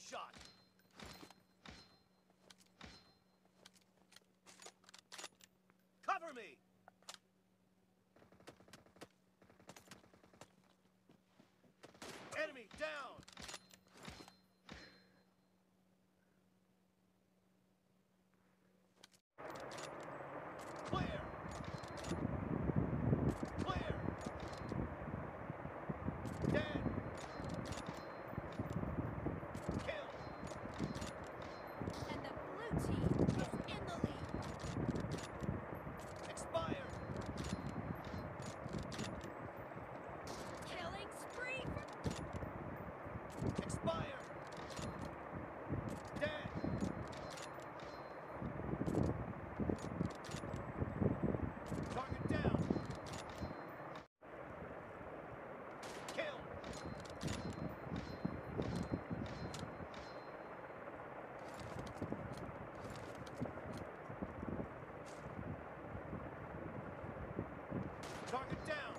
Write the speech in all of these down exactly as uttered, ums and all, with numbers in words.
shot. Cover me. Enemy down. Clear. Clear. Dead. Kill. And the blue team is in the lead. Expired. Killing spree. Expired. Dead. Target down. Kill. Target down.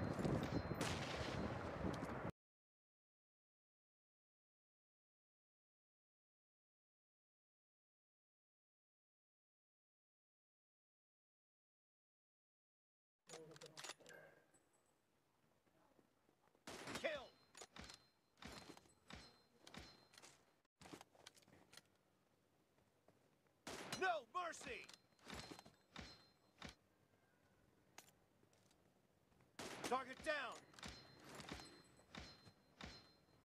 Kill. No mercy. Target down.